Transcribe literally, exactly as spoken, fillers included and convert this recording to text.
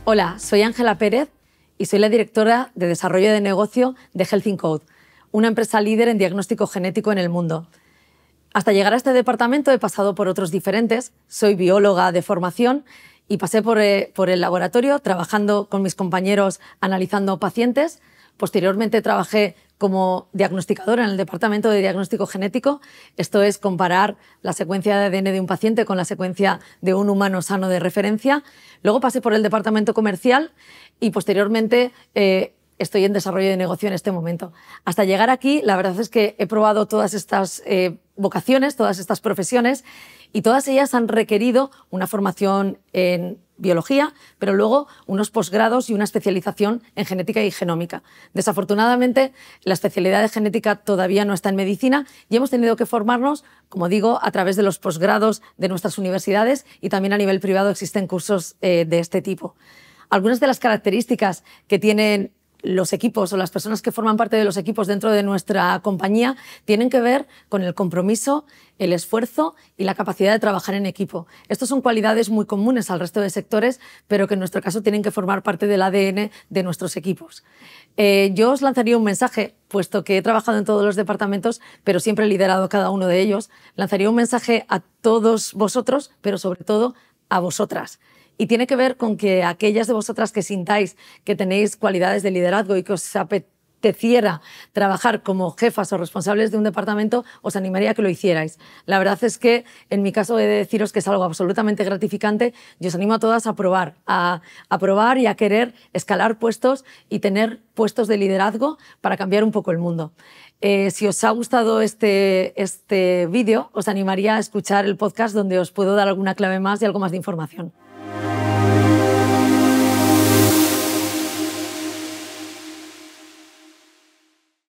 Hola, soy Ángela Pérez y soy la directora de Desarrollo de Negocio de Health in Code, una empresa líder en diagnóstico genético en el mundo. Hasta llegar a este departamento he pasado por otros diferentes. Soy bióloga de formación y pasé por, eh, por el laboratorio trabajando con mis compañeros analizando pacientes. Posteriormente trabajé como diagnosticadora en el departamento de diagnóstico genético. Esto es comparar la secuencia de A D N de un paciente con la secuencia de un humano sano de referencia. Luego pasé por el departamento comercial y posteriormente eh, estoy en desarrollo de negocio en este momento. Hasta llegar aquí, la verdad es que he probado todas estas eh, vocaciones, todas estas profesiones, y todas ellas han requerido una formación en biología, pero luego unos posgrados y una especialización en genética y genómica. Desafortunadamente, la especialidad de genética todavía no está en medicina y hemos tenido que formarnos, como digo, a través de los posgrados de nuestras universidades, y también a nivel privado existen cursos eh, de este tipo. Algunas de las características que tienen los equipos o las personas que forman parte de los equipos dentro de nuestra compañía tienen que ver con el compromiso, el esfuerzo y la capacidad de trabajar en equipo. Estas son cualidades muy comunes al resto de sectores, pero que en nuestro caso tienen que formar parte del A D N de nuestros equipos. Eh, yo os lanzaría un mensaje, puesto que he trabajado en todos los departamentos, pero siempre he liderado cada uno de ellos. Lanzaría un mensaje a todos vosotros, pero sobre todo a vosotras. Y tiene que ver con que aquellas de vosotras que sintáis que tenéis cualidades de liderazgo y que os apeteciera trabajar como jefas o responsables de un departamento, os animaría a que lo hicierais. La verdad es que en mi caso he de deciros que es algo absolutamente gratificante y os animo a todas a probar, a, a probar y a querer escalar puestos y tener puestos de liderazgo para cambiar un poco el mundo. Eh, si os ha gustado este, este vídeo, os animaría a escuchar el podcast donde os puedo dar alguna clave más y algo más de información.